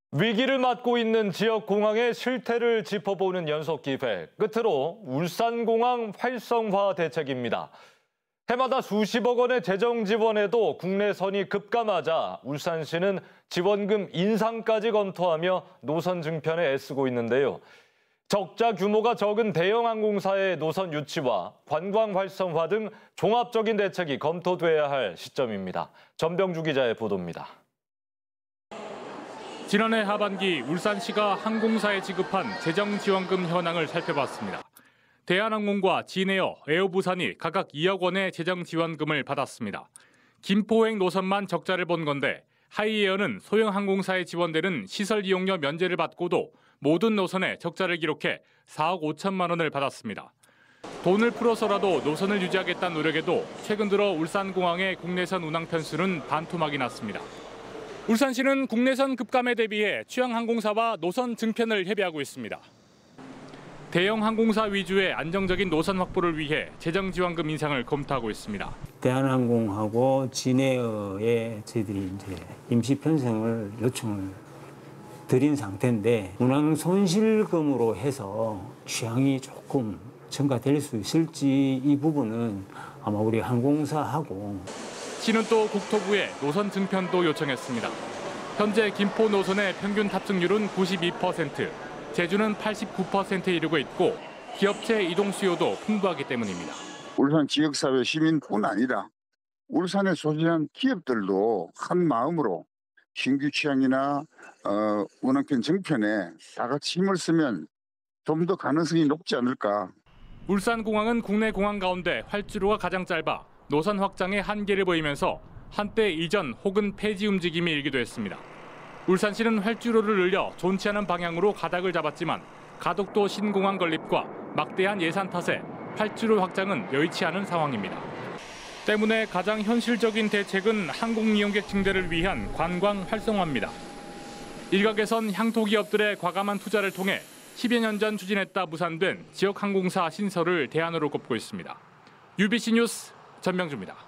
위기를 맞고 있는 지역 공항의 실태를 짚어보는 연속 기획. 끝으로 울산공항 활성화 대책입니다. 해마다 수십억 원의 재정 지원에도 국내선이 급감하자 울산시는 지원금 인상까지 검토하며 노선 증편에 애쓰고 있는데요. 적자 규모가 적은 대형 항공사의 노선 유치와 관광 활성화 등 종합적인 대책이 검토돼야 할 시점입니다. 전병주 기자의 보도입니다. 지난해 하반기 울산시가 항공사에 지급한 재정 지원금 현황을 살펴봤습니다. 대한항공과 진에어, 에어부산이 각각 2억 원의 재정 지원금을 받았습니다. 김포행 노선만 적자를 본 건데 하이에어는 소형 항공사에 지원되는 시설 이용료 면제를 받고도 모든 노선에 적자를 기록해 4억 5천만 원을 받았습니다. 돈을 풀어서라도 노선을 유지하겠다는 노력에도 최근 들어 울산공항의 국내선 운항 편수는 반토막이 났습니다. 울산시는 국내선 급감에 대비해 취향 항공사와 노선 증편을 협의하고 있습니다. 대형 항공사 위주의 안정적인 노선 확보를 위해 재정 지원금 인상을 검토하고 있습니다. 대한항공하고 진에어에 저희들이 이제 임시 편성을 요청을 드린 상태인데 운항 손실금으로 해서 취향이 조금 첨가될 수 있을지 이 부분은 아마 우리 항공사하고 시는 또 국토부에 노선 증편도 요청했습니다. 현재 김포 노선의 평균 탑승률은 92%, 제주는 89%에 이르고 있고 기업체 이동 수요도 풍부하기 때문입니다. 울산 지역사회 시민뿐 아니라 울산에 소진한 기업들도 한 마음으로 신규 취향이나 운항편 증편에 다 같이 힘을 쓰면 좀 더 가능성이 높지 않을까. 울산공항은 국내 공항 가운데 활주로가 가장 짧아 노선 확장에 한계를 보이면서 한때 이전 혹은 폐지 움직임이 일기도 했습니다. 울산시는 활주로를 늘려 좋지 않은 방향으로 가닥을 잡았지만 가덕도 신공항 건립과 막대한 예산 탓에 활주로 확장은 여의치 않은 상황입니다. 때문에 가장 현실적인 대책은 항공 이용객 증대를 위한 관광 활성화입니다. 일각에선 향토 기업들의 과감한 투자를 통해 10여 년 전 추진했다 무산된 지역 항공사 신설을 대안으로 꼽고 있습니다. UBC 뉴스 전병주입니다.